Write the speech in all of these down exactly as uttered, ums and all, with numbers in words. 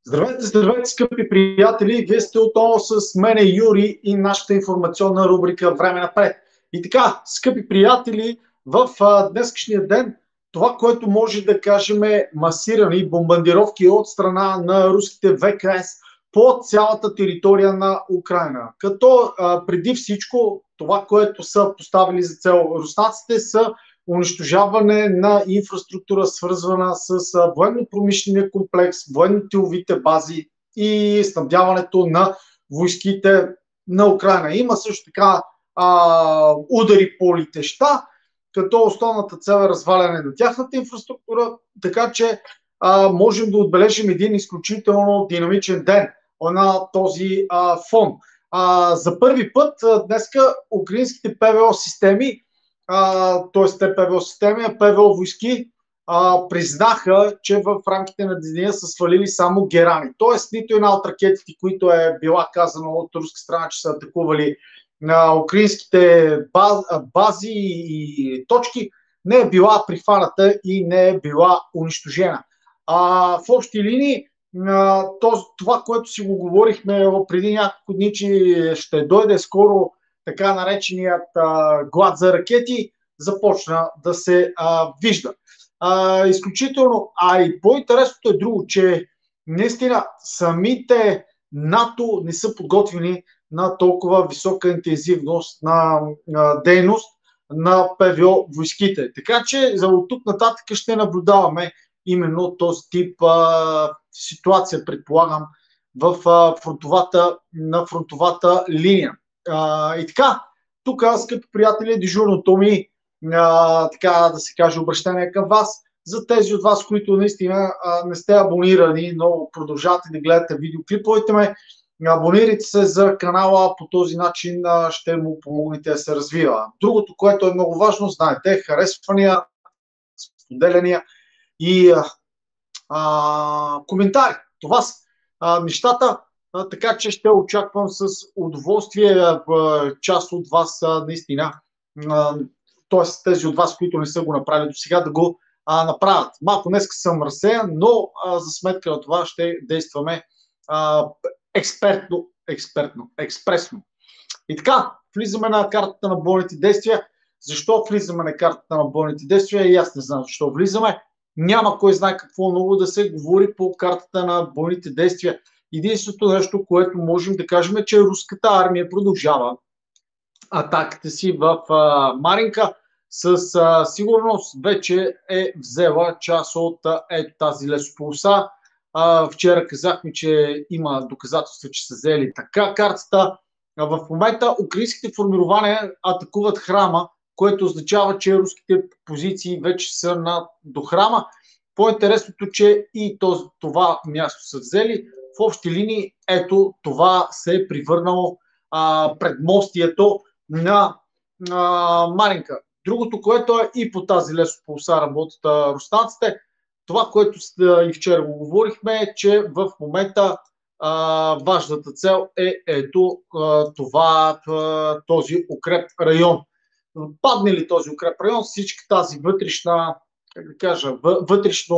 Здравейте, здравейте, скъпи приятели! Вие сте отново с мене Юри и нашата информационна рубрика Време напред. И така, скъпи приятели, в а, днескашния ден това, което може да кажем е масирани бомбардировки от страна на руските В К С по цялата територия на Украина. Като а, преди всичко това, което са поставили за цел руснаците, са унищожаване на инфраструктура, свързвана с а, военно-промишления комплекс, военно-тиловите бази и снабдяването на войските на Украина. Има също така а, удари по летеща, като основната цел е разваляне на тяхната инфраструктура, така че а, можем да отбележим един изключително динамичен ден на този а, фон. А, за първи път а, днеска украинските П В О системи, т.е. те П В О системи, а П В О войски а, признаха, че в рамките на деня са свалили само Герани. Т.е. нито една от ракетите, които е била казано от руска страна, че са атакували на украинските баз, бази и точки, не е била прихваната и не е била унищожена. А, в общи линии, това, което си го говорихме преди няколко дни, че ще дойде скоро така нареченият а, глад за ракети, започна да се а, вижда. А, изключително, а и по-интересното е друго, че наистина самите НАТО не са подготвени на толкова висока интензивност на, на дейност на П В О войските. Така че за от тук нататък ще наблюдаваме именно този тип а, ситуация, предполагам, в а, фронтовата, на фронтовата линия. А, и така, тук, скъпи приятели, дежурното ми, а, така да се каже, обращение към вас. За тези от вас, които наистина а, не сте абонирани, но продължавате да гледате видеоклиповете ме, абонирайте се за канала, по този начин а, ще му помогнете да се развива. Другото, което е много важно, знаете, харесвания, споделяния и а, а, коментари. Това са а, нещата. А, така че ще очаквам с удоволствие а, част от вас а, наистина, т.е. тези от вас, които не са го направили до сега, да го а, направят. Малко днес съм разсеян, но а, за сметка на това ще действаме а, експертно, експертно, експресно. И така, влизаме на картата на бойните действия. Защо влизаме на картата на бойните действия? И аз не знам защо влизаме. Няма кой знае какво много да се говори по картата на бойните действия. Единственото нещо, което можем да кажем, е, че руската армия продължава атаките си в а, Маринка. С а, сигурност вече е взела част от а, ето тази лесополоса. А, вчера казахме, че има доказателства, че са взели така картата. А, в момента украинските формирования атакуват храма, което означава, че руските позиции вече са на, до храма. По-интересното, че и този, това място са взели. В общи линии, ето това се е превърнало а, предмостието на а, Маринка. Другото, което е и по тази лесополоса работят а, руснаците, това, което и вчера го говорихме, е, че в момента а, важната цел е ето а, това, а, този укреп район. Падне ли този укреп район, всички тази вътрешна, как да кажа, вътрешно,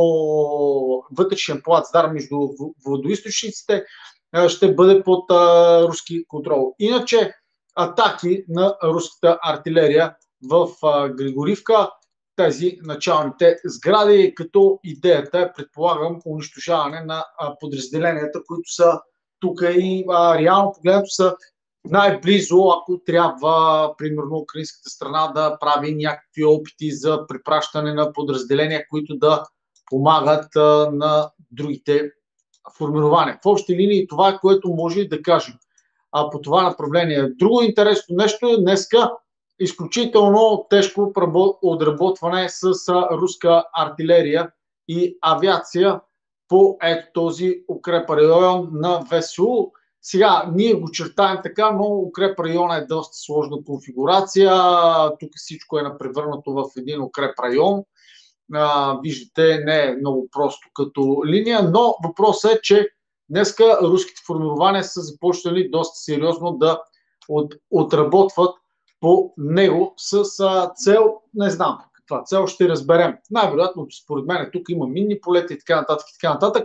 вътрешен плацдарм между водоизточниците ще бъде под а, руски контрол. Иначе атаки на руската артилерия в а, Григоривка, тези началните сгради, като идеята е, предполагам, унищожаване на а, подразделенията, които са тук и а, реално погледнато са най-близо, ако трябва, примерно, украинската страна да прави някакви опити за препращане на подразделения, които да помагат а, на другите формирования. В общи линии това е, което може да кажем а, по това направление. Друго интересно нещо е днеска изключително тежко отработване с а, руска артилерия и авиация по ето този укреп район на В С У. Сега, ние го чертаем така, но укреп район е доста сложна конфигурация. Тук всичко е напревърнато в един укреп район. А, виждате, не е много просто като линия, но въпросът е, че днеска руските формирования са започнали доста сериозно да от, отработват по него с а, цел, не знам каква цел, ще разберем. Най-вероятно, според мен, тук има минни полета и така нататък и така нататък.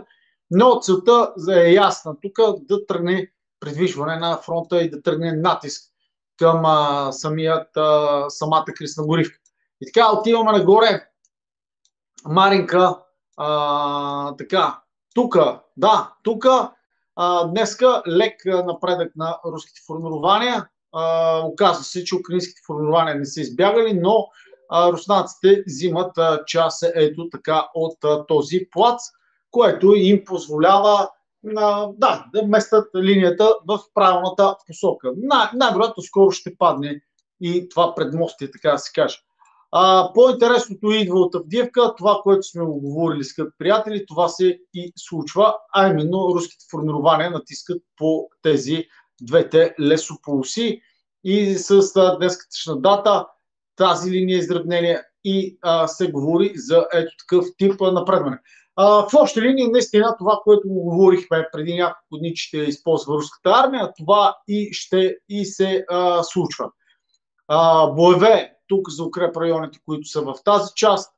Но целта е ясна тук, да тръгне придвижване на фронта и да тръгне натиск към а, самият, а, самата Кресногоривка. И така отиваме нагоре. Маринка, а, така, тук, да, тук днеска лек напредък на руските формирования. А, оказва се, че украинските формирования не са избягали, но а, руснаците взимат а, част ето така от а, този плац, което им позволява а, да, да местят линията в правилната посока. Най- най-вероятно скоро ще падне и това предмостие, така да се каже. А, по-интересното идва от Авдиевка, това, което сме оговорили, скъпи приятели, това се и случва, а именно руските формирования натискат по тези двете лесополоси и с днескатъчна дата тази линия изравнение и а, се говори за ето такъв тип напредване. А, в общи линии, наистина, това, което го говорихме преди няколко дни, че ще използва руската армия, това и ще и се а, случва. А, боеве тук за укреп районите, които са в тази част.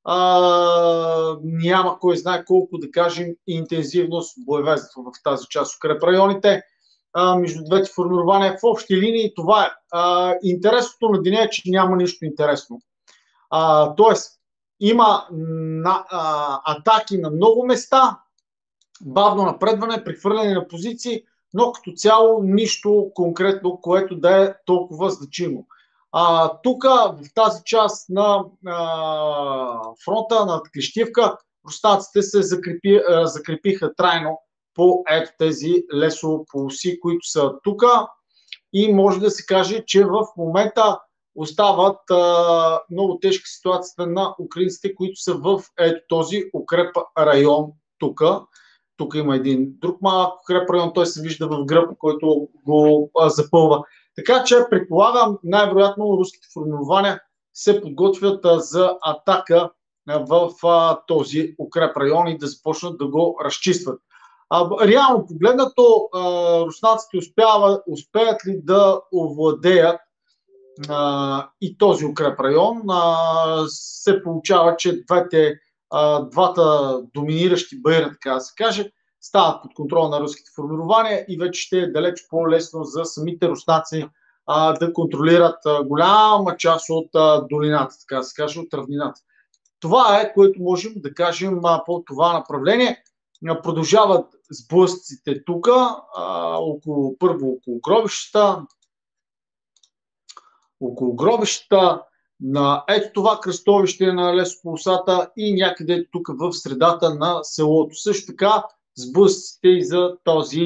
А, няма кой знае колко, да кажем, интензивност боеве в тази част укреп районите. А, между двете формирования в общи линии това е. А, интересното на деня е, че няма нищо интересно. А, тоест, има на, а, атаки на много места, бавно напредване, прехвърляне на позиции, но като цяло нищо конкретно, което да е толкова значимо. А, тук, в тази част на а, фронта, на Клещивка, руснаците се закрепи, а, закрепиха трайно по ето тези лесополоси, които са тук, и може да се каже, че в момента остават а, много тежка ситуацията на украинците, които са в ето този укреп район тук. Тук има един друг малък укреп район, той се вижда в гръб, който го а, запълва. Така че предполагам, най-вероятно руските формирования се подготвят а, за атака а, в а, този укреп район и да започнат да го разчистват. А, реално погледнато, а, руснаците успява, успеят ли да овладеят а, и този укреп район, а, се получава, че двете, а, двата доминиращи баира, така да се каже, стават под контрол на руските формирования и вече ще е далеч по-лесно за самите руснаци а, да контролират а, голяма част от а, долината, така да се каже, от равнината. Това е, което можем да кажем а, по това направление. А, продължават сблъсъците тук, около, първо около гробищата, около гробищата, на ето това кръстовище на лесополосата и някъде тук в средата на селото. Също така сблъсъците и за този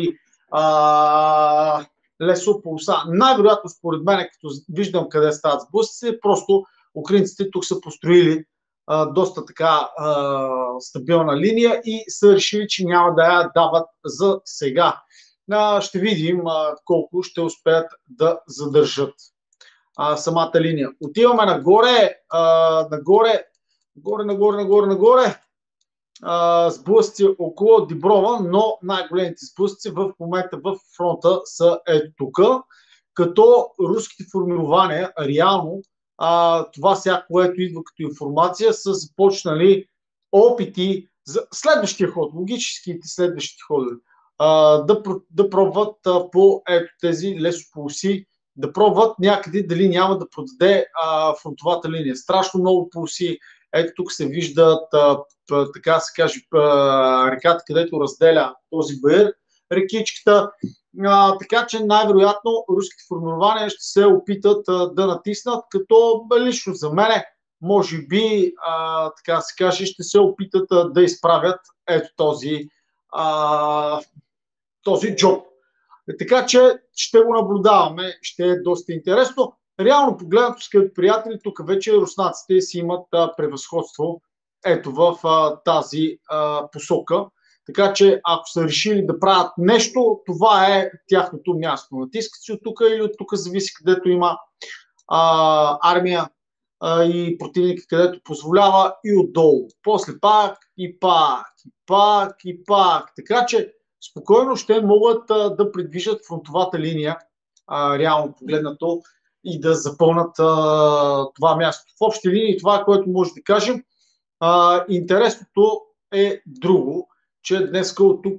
а, лесополоса. Най-вероятно според мен, като виждам къде стават сблъсъците, просто украинците тук са построили а, доста така а, стабилна линия и са решили, че няма да я дават за сега. А, ще видим а, колко ще успеят да задържат а, самата линия. Отиваме нагоре, а, нагоре, нагоре, нагоре, нагоре, нагоре, а, сблъсъци около Диброва, но най-големите сблъсъци в момента в фронта са ето тук, като руските формирования реално, а, това всяко, което идва като информация, са започнали опити за следващия ход, логическите следващи ходове, а, да, да пробват а, по ето тези лесополоси, да пробват някъде дали няма да продаде а, фронтовата линия. Страшно много полоси. Ето тук се виждат, а, а, така се каже, а, реката, където разделя този БР, рекичката. А, така че най-вероятно руските формирования ще се опитат а, да натиснат, като лично за мене, може би, а, така се каже, ще се опитат а, да изправят ето този, а, този джоб. Така че ще го наблюдаваме, ще е доста интересно. Реално погледнато, скъпи приятели, тук вече руснаците си имат а, превъзходство ето в а, тази а, посока. Така че ако са решили да правят нещо, това е тяхното място. Натискат си от тук или от тук, зависи където има а, армия а, и противника, където позволява, и отдолу. После пак и пак, и пак, и пак. Така че спокойно ще могат а, да придвижат фронтовата линия, а, реално погледнато, и да запълнат а, това място. В общи линии това, което може да кажем. А, интересното е друго, че днес от тук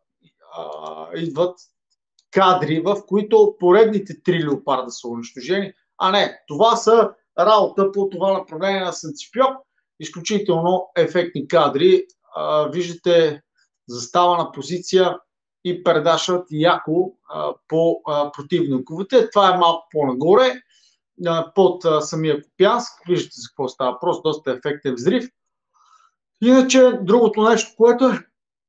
идват кадри, в които поредните три леопарда са унищожени. А не, това са работа по това направление на Сантипьок. Изключително ефектни кадри. А, виждате заставана позиция и предашат яко а, по а, противниковете. Това е малко по-нагоре, а, под а, самия Купянск. Виждате за какво става въпрос. Доста ефектен взрив. Иначе, другото нещо, което е,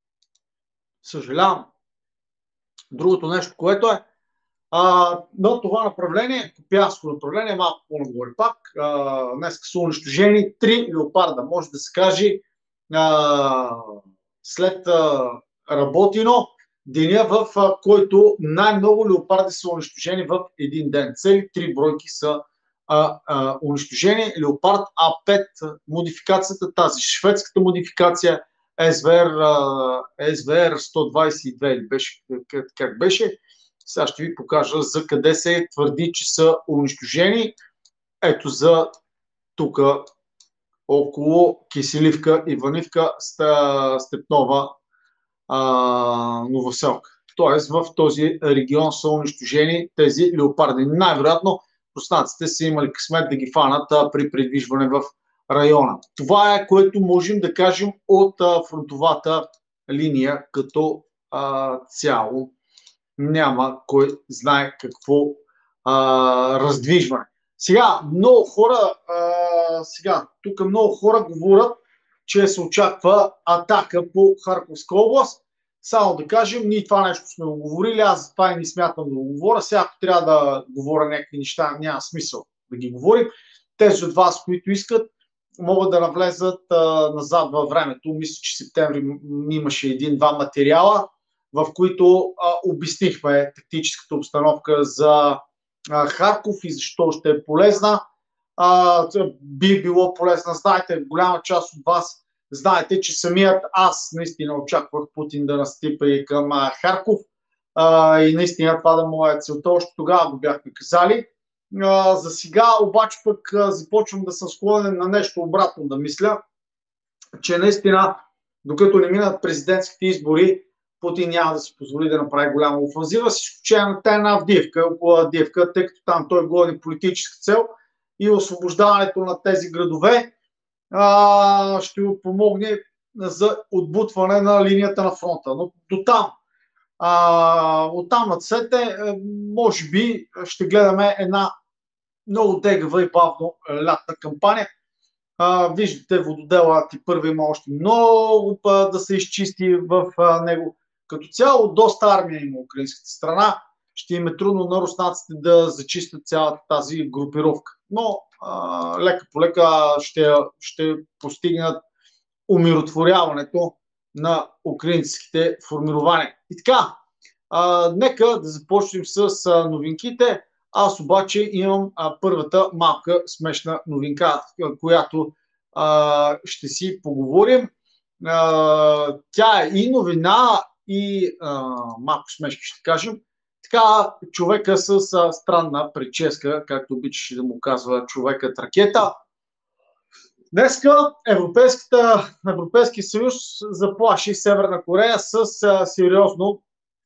съжалявам, другото нещо, което е, а, на това направление, Купянско направление, малко по-нагоре пак, а, днес са унищожени три леопарда. Може да се каже, а, след а, Работино, деня, в а, който най-много леопарди са унищожени в един ден. Цели три бройки са а, а, унищожени. Леопард А пет, модификацията, тази шведската модификация, ес ви ар сто двадесет и две, беше, как, как беше. Сега ще ви покажа за къде се твърди, че са унищожени. Ето за тук, около Киселивка, Иванивка, Степнова, а, Новоселка. Тоест в този регион са унищожени тези леопарди. Най-вероятно руснаците са имали късмет да ги фанат а, при придвижване в района. Това е, което можем да кажем от а, фронтовата линия като а, цяло. Няма кой знае какво а, раздвижване. Сега, много хора, а, сега, тук много хора говорят, че се очаква атака по Харковска област. Само да кажем, ние това нещо сме го говорили, аз за това и не смятам да го говоря. Сега, ако трябва да говоря някакви неща, няма смисъл да ги говорим. Тези от вас, които искат, могат да навлезат а, назад във времето. Мисля, че в септември имаше един-два материала, в които а, обяснихме тактическата обстановка за а, Харков и защо ще е полезна. А, би било полезна. Знаете, голяма част от вас знаете, че самият аз наистина очаквах Путин да настъпи към а, Харков а, и наистина това да му е целта. Още тогава го бяхме казали. А, за сега обаче пък а, започвам да съм склонен на нещо обратно да мисля, че наистина, докато не минат президентските избори, Путин няма да си позволи да направи голяма офанзива, с изключение на тайна Авдиевка, около Авдиевка, тъй като там той гони политическа цел и освобождаването на тези градове а, ще му помогне за отбутване на линията на фронта. Но до там, а, от там насете, може би ще гледаме една много тегава и бавно лятна кампания. А, виждате, вододела ти първи има още много да се изчисти в а, него. Като цяло, доста армия има украинската страна. Ще им е трудно на руснаците да зачистят цялата тази групировка. Но а, лека по лека ще, ще постигнат умиротворяването на украинските формирования. И така, а, нека да започнем с а, новинките. Аз обаче имам а, първата малка смешна новинка, която а, ще си поговорим. А, тя е и новина, и а, малко смешки ще кажем. Така, човека с а, странна прическа, както обичаше да му казва човекът ракета. Днеска Европейския съюз заплаши Северна Корея с, а, сериозно,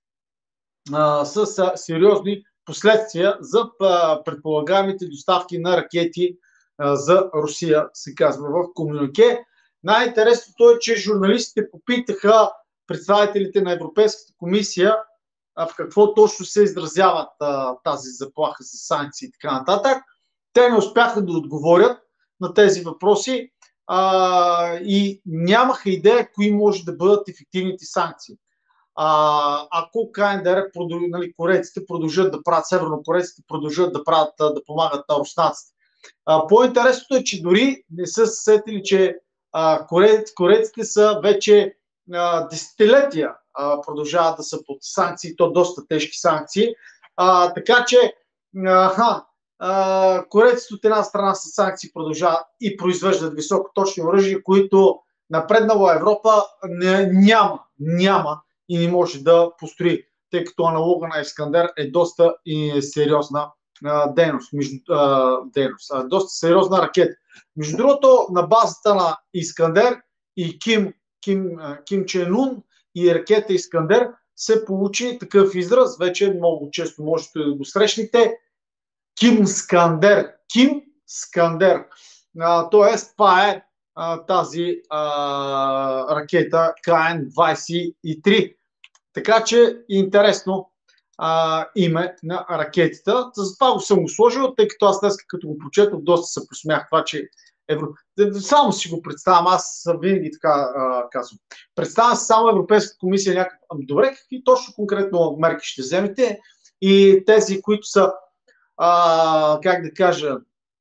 а, с а, сериозни последствия за а, предполагаемите доставки на ракети а, за Русия, се казва в комюнике. Най-интересното е, че журналистите попитаха представителите на Европейската комисия а, в какво точно се изразяват а, тази заплаха за санкции и така нататък. Те не успяха да отговорят на тези въпроси а, и нямаха идея кои може да бъдат ефективните санкции. А, ако КНДР, нали, корейците продължат да правят, севернокорейците продължат да правят, да помагат на руснаците. А, по-интересното е, че дори не са сетили, че а, корейците, корейците са вече а, десетилетия а, продължават да са под санкции, то доста тежки санкции. А, така че а, а, корейците от една страна с санкции продължават и произвеждат високоточни оръжия, които напреднала Европа не, няма, няма и не може да построи, тъй като аналога на Искандер е доста и сериозна а, дейност, между, а, дейност а, доста сериозна ракета. Между другото, на базата на Искандер и Ким, Ким, Ким Чен Ун и ракета Искандер се получи такъв израз, вече много често можете да го срещнете, Ким Скандер. Ким Скандер. А, тоест, това е а, тази а, ракета К Н двадесет и три. Така че интересно а, име на ракетата. Затова го съм го сложил, тъй като аз днес като го прочетох, доста се посмях това, че Евро... Само си го представям, аз винаги така а, казвам. Представям се само Европейската комисия някакъв. Добре, какви точно конкретно мерки ще вземете и тези, които са а, как да кажа,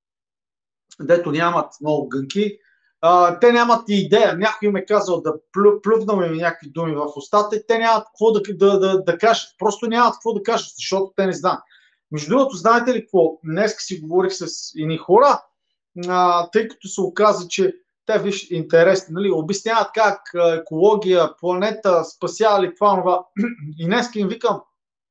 дето нямат много гънки, а, те нямат и идея. Някой им е казал да плю, плювнаме ми някакви думи в устата и те нямат какво да, да, да, да кажат. Просто нямат какво да кажат, защото те не знаят. Между другото, знаете ли какво? Днес си говорих с едни хора, а, тъй като се оказа, че те, виж, интересни, нали, обясняват как екология, планета, спасява това, това. И днес им викам,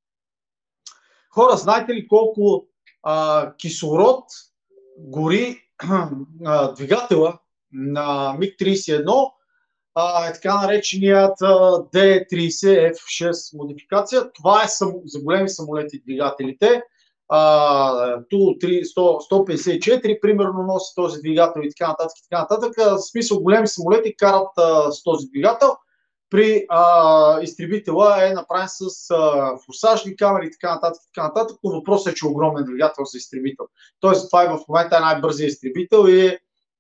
хора, знаете ли колко а, кислород гори а, двигателя на Миг тридесет и едно, а, е така нареченият Д тридесет Ф шест модификация. Това е само, за големи самолети двигателите. Ту сто петдесет и четири примерно носи този двигател и така нататък. И така нататък. В смисъл, големи самолети карат а, с този двигател. При а, изтребителя е направен с а, форсажни камери и така нататък, така нататък, но въпросът е, че е огромен двигател за изтребител. Тоест, това е в момента е най-бързият изтребител и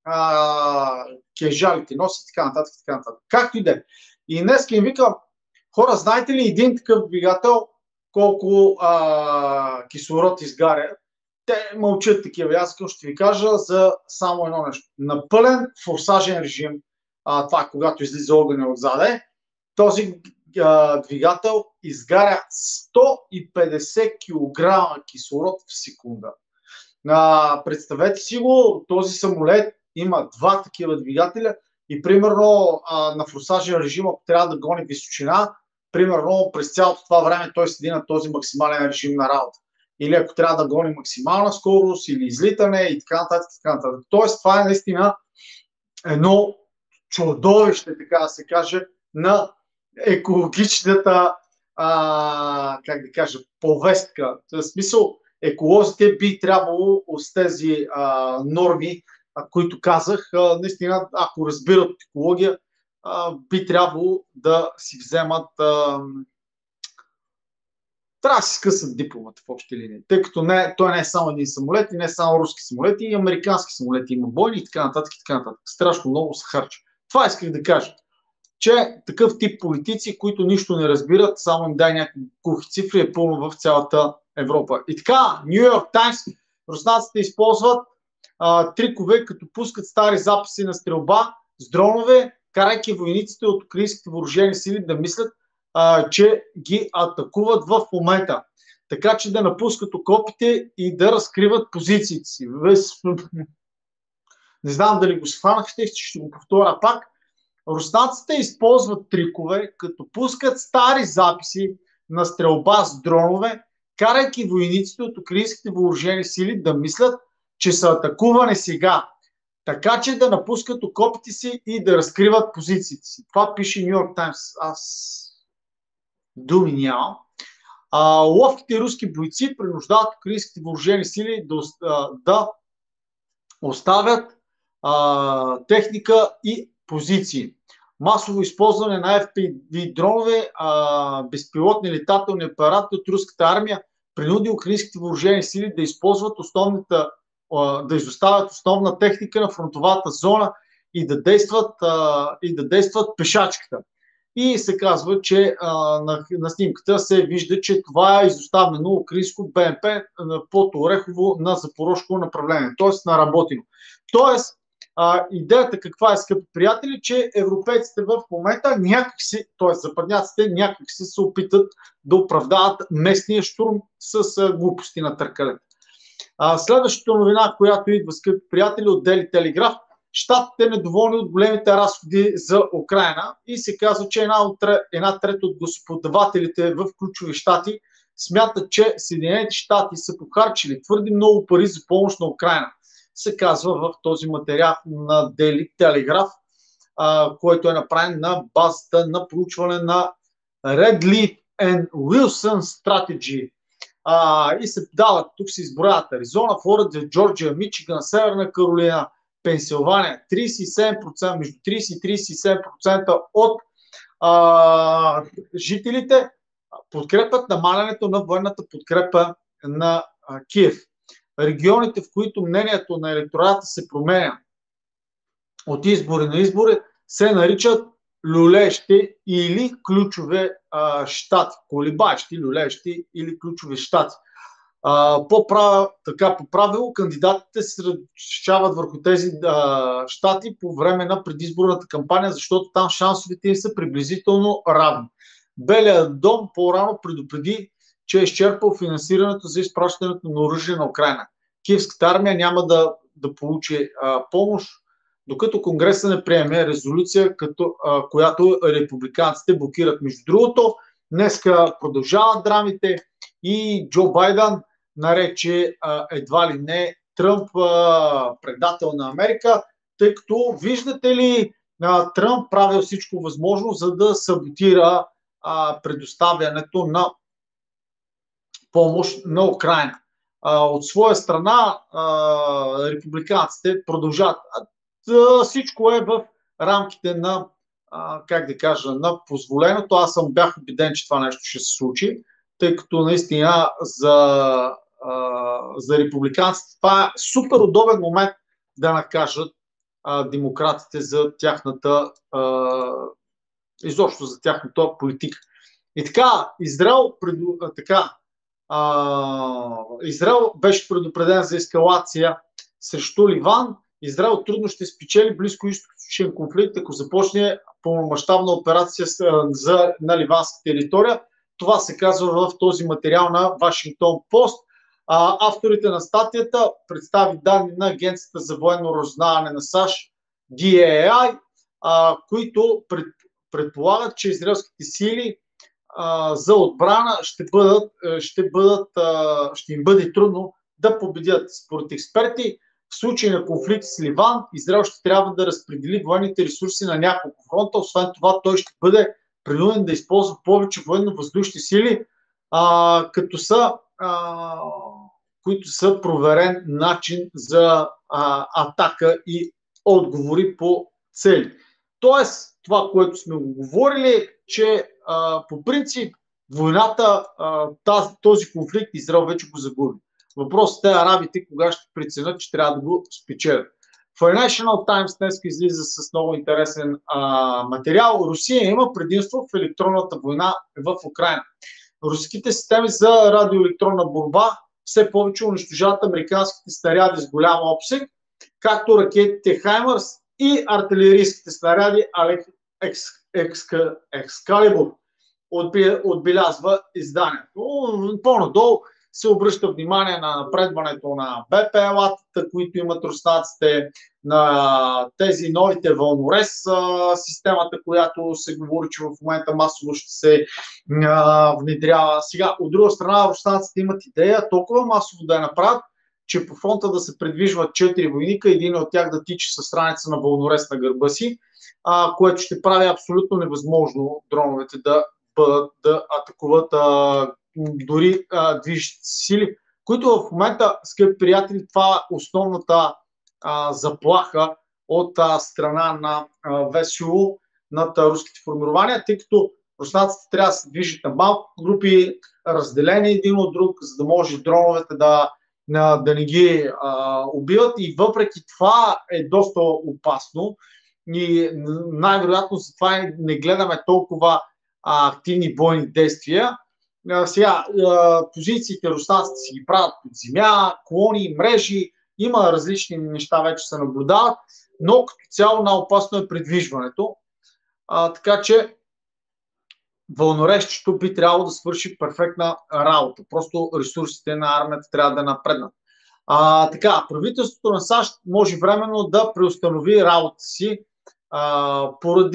а, кежалите носи и така нататък, така нататък. Както и да е. И днес им викам, хора, знаете ли един такъв двигател колко а, кислород изгаря? Те мълчат такива. Аз ще ви кажа за само едно нещо. На пълен форсажен режим, а, това когато излиза огъня отзаде, този а, двигател изгаря сто и петдесет килограма кислород в секунда. А, представете си го, този самолет има два такива двигателя и примерно а, на форсажен режим, ако трябва да гони височина, примерно през цялото това време той седи на този максимален режим на работа. Или ако трябва да гони максимална скорост или излитане и така нататък. Така нататък. Тоест това е наистина едно чудовище, така да се каже, на екологичната а, как да кажа, повестка. В смисъл, еколозите би трябвало с тези а, норми, а, които казах, а, наистина, ако разбират екология, а, би трябвало да си вземат а, трябва да си скъсат дипломата в общи линии, тъй като не, той не е само един самолет и не е само руски самолети, и американски самолети има бойни и така нататък и така нататък. Страшно много се харча. Това исках да кажа, че такъв тип политици, които нищо не разбират, само им дай някакви кухи цифри, е пълно в цялата Европа. И така, Ню Йорк Таймс, руснаците използват а, трикове, като пускат стари записи на стрелба с дронове, карайки войниците от украинските въоръжени сили да мислят, а, че ги атакуват в момента. Така че да напускат окопите и да разкриват позициите си. Не знам дали го схванахте, ще го повторя пак. Руснаците използват трикове, като пускат стари записи на стрелба с дронове, карайки войниците от украинските въоръжени сили да мислят, че са атакувани сега. Така че да напускат окопите си и да разкриват позициите си. Това пише Ню Йорк Таймс. Аз думи нямам. А, ловките руски бойци принуждават украинските въоръжени сили да, да оставят а, техника и позиции. Масово използване на Еф Пи Ви дронове, а, безпилотни летателни апарати от руската армия принуди украинските въоръжени сили да използват основната, а, да изоставят основна техника на фронтовата зона и да действат, а, и да действат пешачката. И се казва, че а, на, на снимката се вижда, че това е изоставено украинско Б М П под Орехово на запорожко направление, т.е. на Работино. Тоест, а, идеята каква е, скъпи приятели, че европейците в момента някакси, т.е. западняците някакси се опитат да оправдават местния штурм с а, глупости на търкалет. А, следващата новина, която идва, скъпи приятели, от Дели Телеграф, щатите недоволни от големите разходи за Украйна и се казва, че една, от, една трета от господавателите в ключови щати смятат, че Съединените щати са похарчили твърде много пари за помощ на Украйна. Се казва в този материал на Daily Telegraph. а, който е направен на базата на проучване на Red Leaf and Wilson Strategy. А, и се дават, тук се изброяват Аризона, Флорида, Джорджия, Мичиган, Северна Каролина, Пенсилвания. тридесет и седем процента, между тридесет и тридесет и седем процента от а, жителите подкрепят намалянето на военната подкрепа на а, Киев. Регионите, в които мнението на електората се променя от избори на избори, се наричат люлещи или ключове а, щати, колебаещи, люлещи или ключови щати. А, по, прав... така, по правило кандидатите се различават върху тези а, щати по време на предизборната кампания, защото там шансовете им са приблизително равни. Белият дом по-рано предупреди, че е изчерпал финансирането за изпращането на оръжие на Украйна. Киевската армия няма да, да получи а, помощ, докато Конгреса не приеме резолюция, като, а, която републиканците блокират. Между другото, днеска продължават драмите и Джо Байден нарече а, едва ли не Тръмп а, предател на Америка, тъй като виждате ли а, Тръмп прави всичко възможно, за да саботира а, предоставянето на помощ на Украйна. А, от своя страна а, републиканците продължават. А, всичко е в рамките на, а, как да кажа, на позволеното. Аз съм бях убеден, че това нещо ще се случи, тъй като наистина за, а, за републиканците това е супер удобен момент да накажат а, демократите за тяхната а, изобщо за тяхната политика. И така, Израел, преду, а, така, а, Израел беше предупреден за ескалация срещу Ливан. Израел трудно ще спечели близкоизточен конфликт, ако започне пълномащабна операция за, на ливанска територия. Това се казва в този материал на Вашингтон Пост. А, авторите на статията представи данни на Агенцията за военно разузнаване на САЩ, Ди Ей Ай, а, които пред, предполагат, че израелските сили а, за отбрана ще, бъдат, ще, бъдат, а, ще им бъде трудно да победят. Според експерти, в случай на конфликт с Ливан, Израел ще трябва да разпредели военните ресурси на няколко фронта. Освен това, той ще бъде принуден да използва повече военно-въздушни сили, а, като са, а, които са проверен начин за а, атака и отговори по цели. Тоест, това, което сме го говорили, че а, по принцип войната, а, тази, този конфликт Израел вече го загуби. Въпросът е арабите кога ще преценят, че трябва да го спечелят. Financial Times днес излиза с много интересен а, материал. Русия има предимство в електронната война в Украйна. Руските системи за радиоелектронна борба все повече унищожават американските снаряди с голям обсег, както ракетите Хаймърс и артилерийските снаряди Екскалибур, отбелязва изданието. По-надолу се обръща внимание на напредването на Б П Л-атата, които имат руснаците, на тези новите вълнорез системата, която се говори, че в момента масово ще се а, внедрява. Сега, от друга страна, руснаците имат идея толкова масово да я направят, че по фронта да се предвижват четири войника, един от тях да тича със страница на вълнорез на гърба си, а, което ще прави абсолютно невъзможно дроновете да бъдат, да атакуват а, дори а, движещите сили, които в момента, скъпи приятели, това е основната а, заплаха от а, страна на а, В С У над а, руските формирования, тъй като руснаците трябва да се движат на малко групи, разделени един от друг, за да може дроновете да, да, да не ги а, убиват, и въпреки това е доста опасно и най-вероятно затова не гледаме толкова а, активни бойни действия. Сега, позициите руснаците си ги правят под земя, клони, мрежи, има различни неща, вече се наблюдават, но като цяло най-опасно е придвижването. А, така че вълнорезчето би трябвало да свърши перфектна работа. Просто ресурсите на армията трябва да напреднат. А, така, правителството на САЩ може временно да преустанови работа си а, поради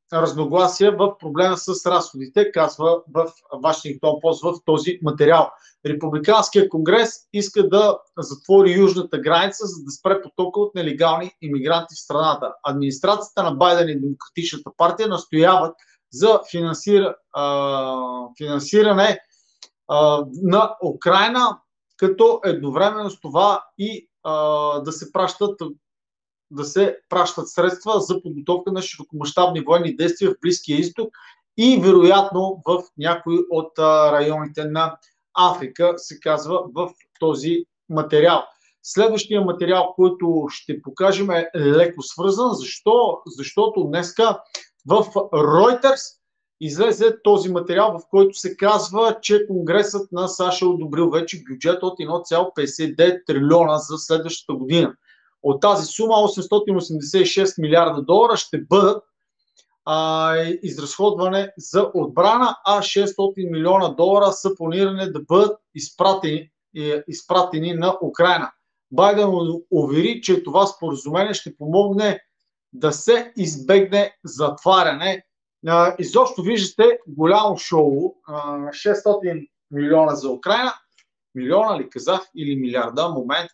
разногласия в проблема с разходите, казва в Вашингтон Пост в този материал. Републиканския конгрес иска да затвори южната граница, за да спре потока от нелегални имигранти в страната. Администрацията на Байден и Демократичната партия настояват за финансира, а, финансиране а, на Украйна, като едновременно с това и а, да се пращат да се пращат средства за подготовка на широкомащабни военни действия в Близкия изток и вероятно в някои от районите на Африка, се казва в този материал. Следващия материал, който ще покажем, е леко свързан. Защо? Защото днеска в Reuters излезе този материал, в който се казва, че Конгресът на САЩ е одобрил вече бюджет от едно цяло петдесет и девет трилиона за следващата година. От тази сума осемстотин осемдесет и шест милиарда долара ще бъдат а, изразходване за отбрана, а шестстотин милиона долара са планирани да бъдат изпратени, изпратени на Украйна. Байден увери, че това споразумение ще помогне да се избегне затваряне. А, изобщо виждате голямо шоу. А, шестстотин милиона за Украйна. Милиона ли казах или милиарда? Момент.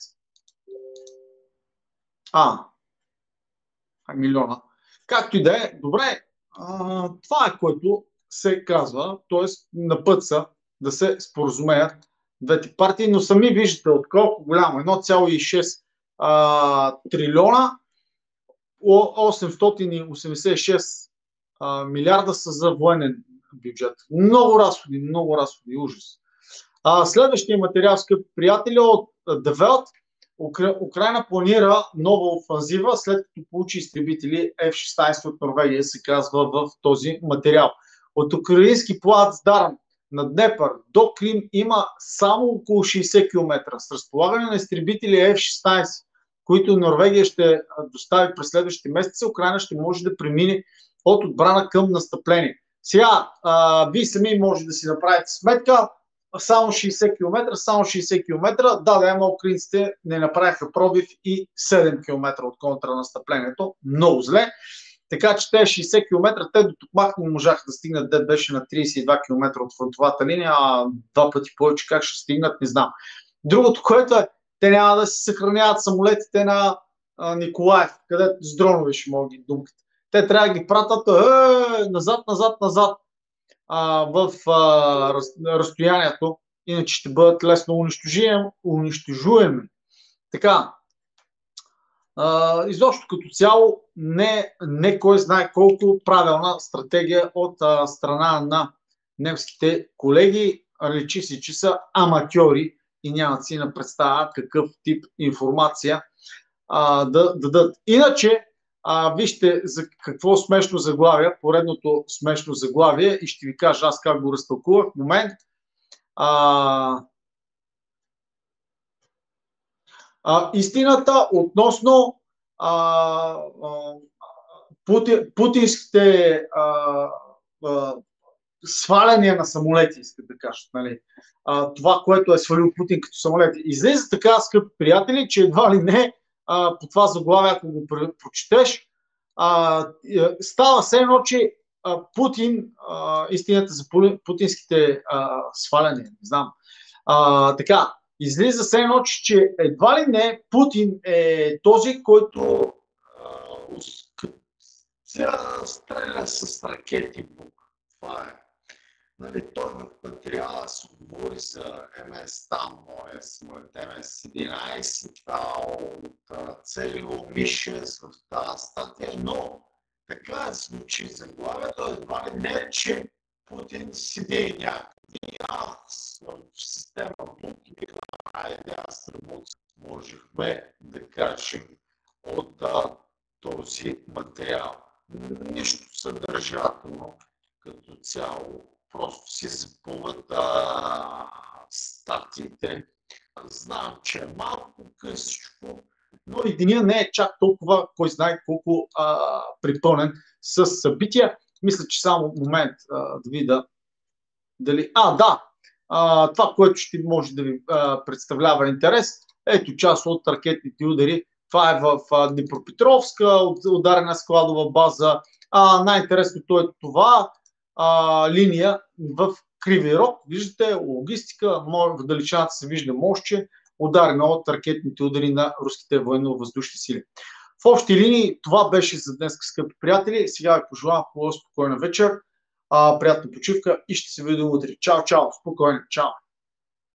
А, милиона. Както и да е, добре, а, това е което се казва, т.е. на път са да се споразумеят двете партии, но сами виждате от колко голямо, едно цяло и шест а, трилиона, осемстотин осемдесет и шест а, милиарда са за военен бюджет. Много разходи, много разходи, ужас. А, следващия материал, скъпи приятели, от The Welt. Укра... Украйна планира нова офанзива, след като получи изтребители Еф шестнадесет от Норвегия, се казва в този материал. От украински плац Даран на Днепър до Крим има само около шейсет километра. С разполагане на изтребители Еф шестнадесет, които Норвегия ще достави през следващите месеци, Украйна ще може да премине от отбрана към настъпление. Сега, а, вие сами може да си направите сметка, само шейсет километра, само шейсет километра, да, да, ама украинците не направиха пробив и седем километра от контранастъплението. Много зле. Така че те шейсет километра, те до Токмак не можаха да стигнат, де беше на тридесет и два километра от фронтовата линия, а два пъти повече как ще стигнат, не знам. Другото, което е, те няма да си съхраняват самолетите на а, Николаев, където с дронове ще могат ги думките. Те трябва да ги пратят е, назад, назад, назад а, в а, раз, разстоянието, иначе ще бъдат лесно унищожуеми. унищожуеми. Така, а, изобщо като цяло не, не кой знае колко правилна стратегия от а, страна на немските колеги. Личи си, че са аматьори и нямат си на представа какъв тип информация а, да дадат. Иначе, а, вижте за какво смешно заглавие, поредното смешно заглавие, и ще ви кажа аз как го разтълкувах в момент. А, а, истината относно а, а, пути, путинските а, а, сваляния на самолети, искат да кажат, нали? А, това, което е свалил Путин като самолети. Излиза така, скъпи приятели, че едва ли не а, по това заглавие, ако го прочетеш, а, става все едно, че а, Путин, а, истината за путинските а, сваляния, не знам, а, така, излиза все едно, че едва ли не Путин е този, който а, стреля с ракети. Това е. Нали, той в материала се говори за Ем Ес там, моя самолет Ем Ес единадесет, от целиво Мишес в тази статия, но така звучи заглавието, едва ли не, че Путин седи някъде, аз в система Бункер, айде аз работя, можехме да кажем от а, този материал. Нищо съдържателно като цяло. Просто си запълват а, статиите. Знам, че е малко късичко, но и деня не е чак толкова, кой знае колко а, припълнен с събития. Мисля, че само момент а, да видя дали... А, да! А, това, което ще може да ви а, представлява интерес, ето част от ракетните удари. Това е в а, Днепропетровска, ударена складова база, А, най-интересното е това а, линия в Кривия Рог. Виждате логистика, в далечината се вижда мостче, ударена от ракетните удари на руските военно-въздушни сили. В общи линии това беше за днес, скъпи приятели. Сега ви пожелавам хубава спокойна вечер, а, приятна почивка и ще се видим утре. Чао, чао, спокойно, чао!